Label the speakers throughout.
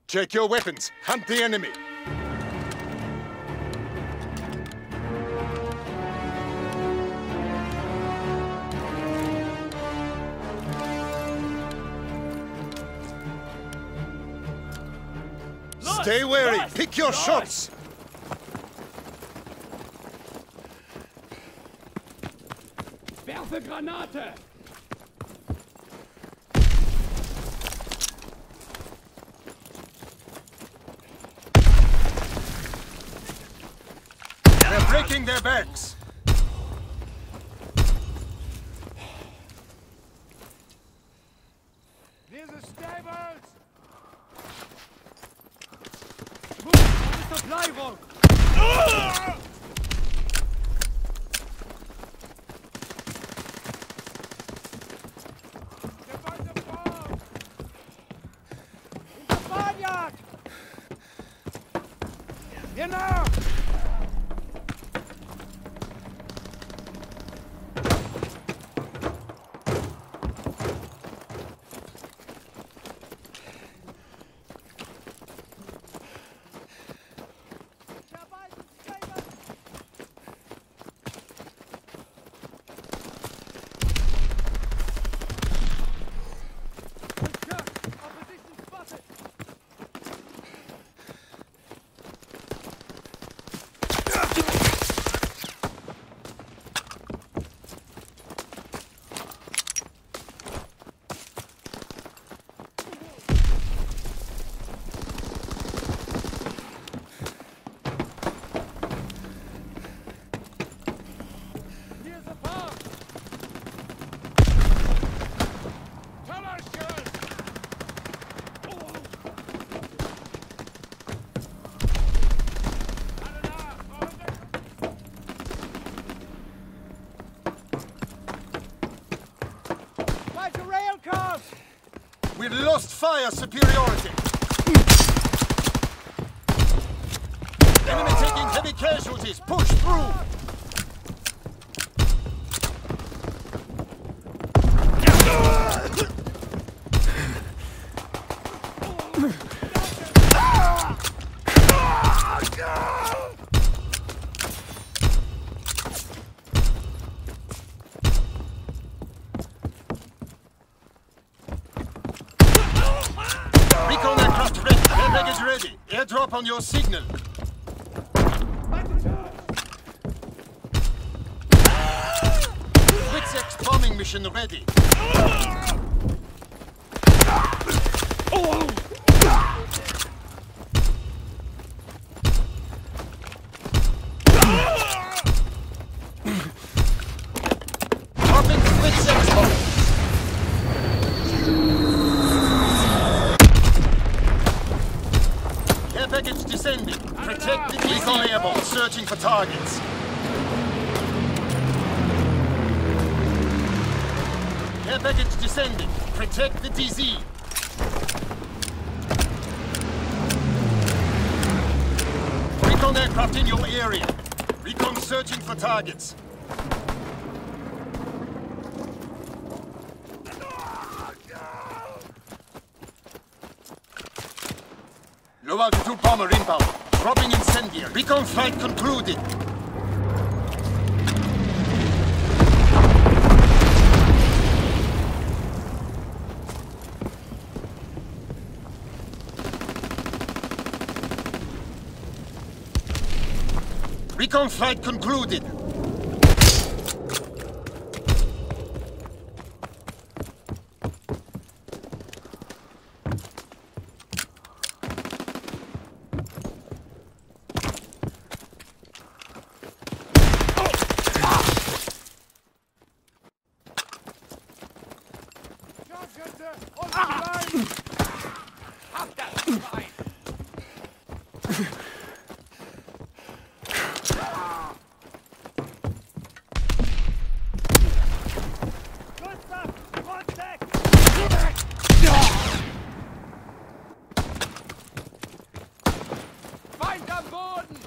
Speaker 1: Check your weapons. Hunt the enemy. Stay wary. Pick your shots.
Speaker 2: Werfe Granate!
Speaker 1: They're breaking their backs.
Speaker 2: Near the stables! Move on the supply walk! Genau!
Speaker 1: We've lost fire superiority. Enemy taking heavy casualties. Push through. Recon aircraft ready. Airbag is ready. Airdrop on your signal. Blitz-X bombing mission ready. Dropping Blitz-X bomb. Care package descending. Protect the recon airborne, searching for targets. Care package descending. Protect the DZ. Recon aircraft in your area. Recon searching for targets. Low altitude bomber inbound. Dropping incendiary. Recon flight concluded. Recon flight concluded.
Speaker 2: Feind am Boden!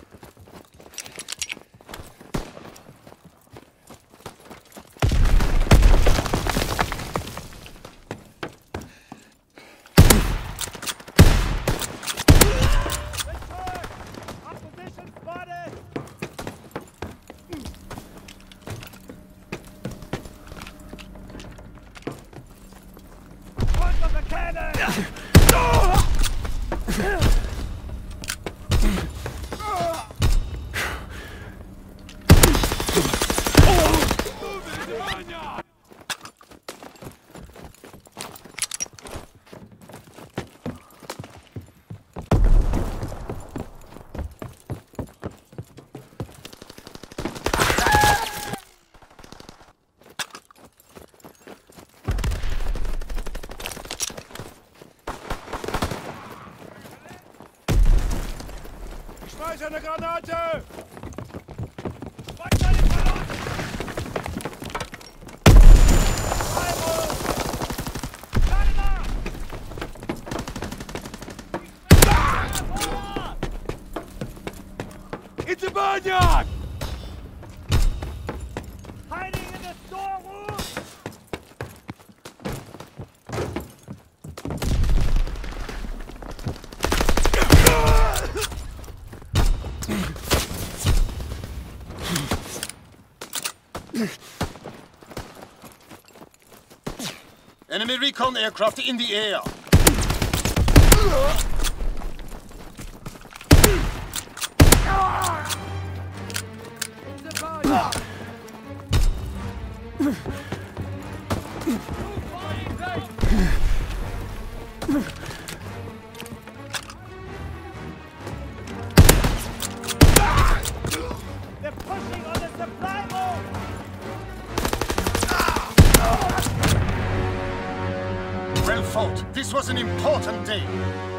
Speaker 2: ist eine Granate! Weiter den Ballon! Freiburg! Lade nach! It's a barnyard! Hiding in the storeroom!
Speaker 1: Enemy recon aircraft in the air.
Speaker 2: It's a barnyard! They're pushing on the supply road!
Speaker 1: Well fought. This was an important day.